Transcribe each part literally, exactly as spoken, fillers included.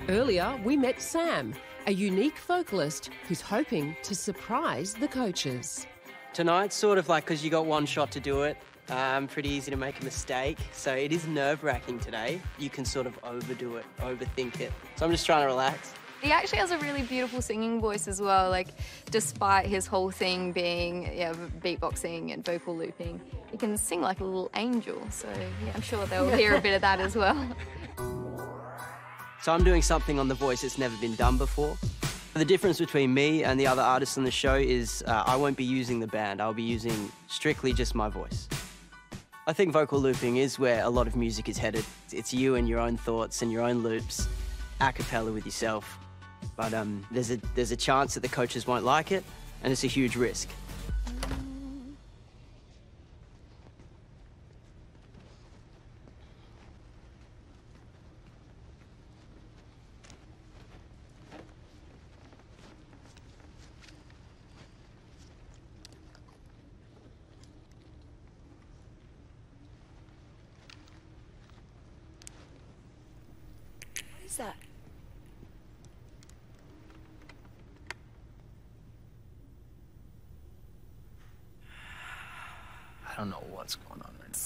Earlier, we met Sam, a unique vocalist who's hoping to surprise the coaches. Tonight's sort of like, because you got one shot to do it, um, pretty easy to make a mistake. So it is nerve-wracking today. You can sort of overdo it, overthink it. So I'm just trying to relax. He actually has a really beautiful singing voice as well, like, despite his whole thing being, yeah, beatboxing and vocal looping, he can sing like a little angel, so yeah, I'm sure they'll hear a bit of that as well. So I'm doing something on The Voice that's never been done before. The difference between me and the other artists on the show is uh, I won't be using the band, I'll be using strictly just my voice. I think vocal looping is where a lot of music is headed. It's you and your own thoughts and your own loops, a cappella with yourself. But um, there's, a, there's a chance that the coaches won't like it, and it's a huge risk. What is that? I don't know what's going on right now.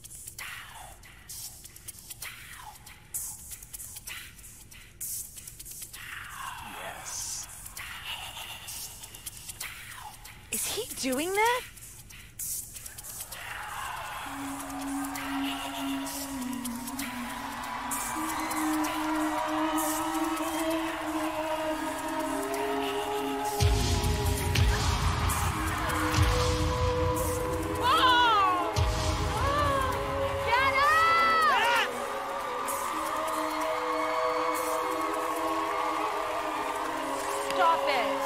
Yes. Is he doing that? Stop it!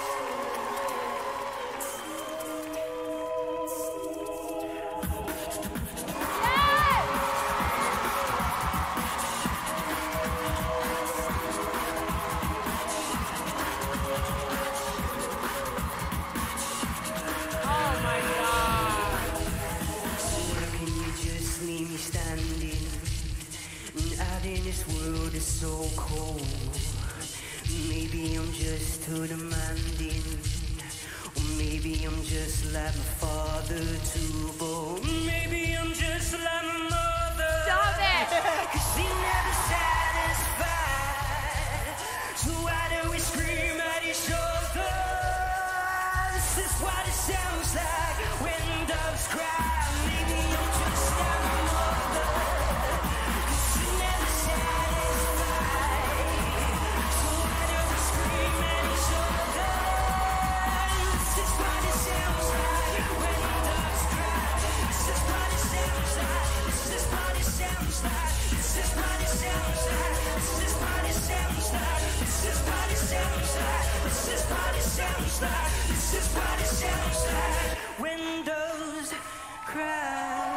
So cold. Maybe I'm just too demanding, or maybe I'm just like my father too bold. Maybe I'm just like my mother. Stop it! Cause she never satisfied. So why do we scream at each other? This is what it sounds like when doves cry. Maybe I'm just like my mother. Cause she never satisfied. So why do we scream at each other? This is what it sounds like when doves cry. This is what it sounds like. This is what it sounds like. This is what it sounds like. This is what it sounds like. This is what it sounds like. This is what it sounds like. This is what it sounds like when doves cry.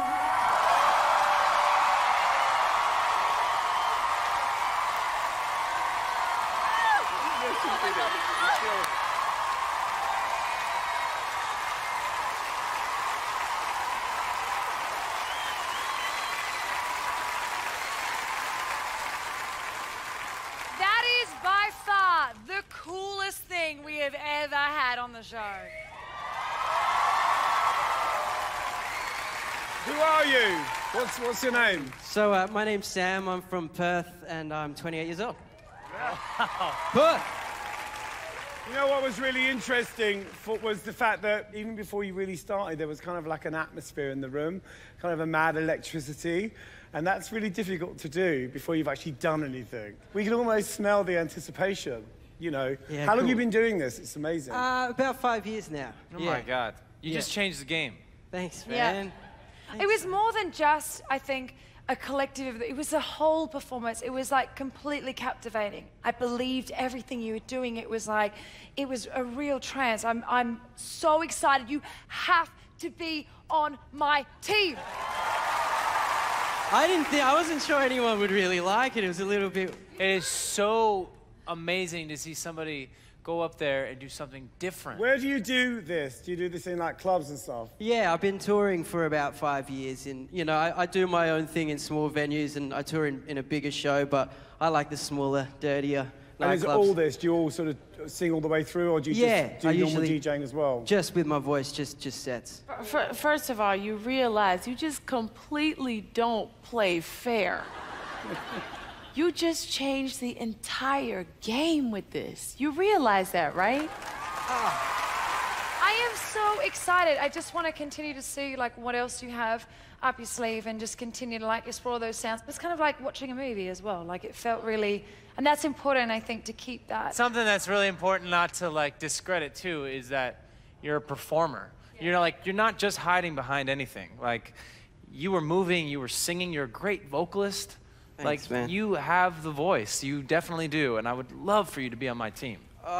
That is by far the coolest thing we have ever had on the show. Who are you? What's, what's your name? So uh, my name's Sam, I'm from Perth, and I'm twenty-eight years old. Perth! You know what was really interesting for, was the fact that even before you really started, there was kind of like an atmosphere in the room, kind of a mad electricity, and that's really difficult to do before you've actually done anything. We can almost smell the anticipation, you know. Yeah, How long cool. have you been doing this? It's amazing. Uh, about five years now. Oh yeah. my God. You Yeah. just changed the game. Thanks, Yeah. man. It was more than just, I think, a collective of, it was a whole performance. It was like completely captivating. I believed everything you were doing. It was like, it was a real trance. I'm, I'm so excited. You have to be on my team. I didn't think, I wasn't sure anyone would really like it. It was a little bit... It is so amazing to see somebody go up there and do something different. Where do you do this? Do you do this in like clubs and stuff? Yeah, I've been touring for about five years, and you know, I, I do my own thing in small venues, and I tour in, in a bigger show, but I like the smaller, dirtier And is it nightclubs. all this? Do you all sort of sing all the way through, or do you Yeah, just do I normal usually- DJing as well? Just with my voice, just just sets. F- First of all, you realize you just completely don't play fair. You just changed the entire game with this. You realize that, right? I am so excited. I just want to continue to see like what else you have up your sleeve and just continue to like explore those sounds. It's kind of like watching a movie as well. Like it felt really, and that's important, I think, to keep that. Something that's really important not to like discredit too is that you're a performer. You're like you're not just hiding behind anything. Like you were moving, you were singing. You're a great vocalist. Thanks, like man. you have the voice. You definitely do, and I would love for you to be on my team.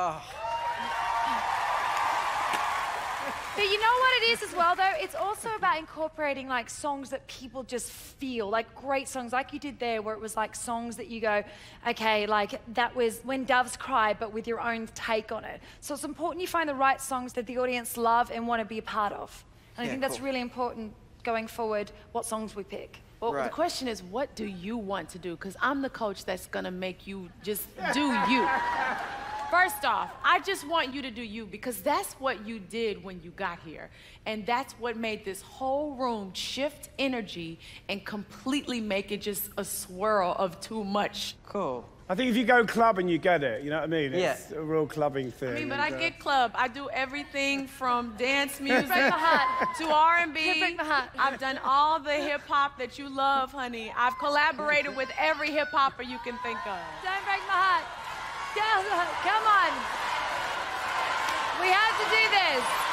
But you know what it is as well, though? It's also about incorporating like songs that people just feel, like great songs, like you did there, where it was like songs that you go, okay, like that was When Doves Cry, but with your own take on it. So it's important you find the right songs that the audience love and want to be a part of. And I Yeah, think that's cool. really important going forward, what songs we pick. Well, Right. the question is, what do you want to do? Because I'm the coach that's gonna make you just do you. First off, I just want you to do you because that's what you did when you got here. And that's what made this whole room shift energy and completely make it just a swirl of too much. Cool. I think if you go clubbing, you get it. You know what I mean? Yeah. It's a real clubbing thing. I mean, but and, I uh, get club. I do everything from dance music break my heart. to R and B. Can't break my heart. I've done all the hip hop that you love, honey. I've collaborated with every hip hopper you can think of. Don't break my heart. Come on. We have to do this.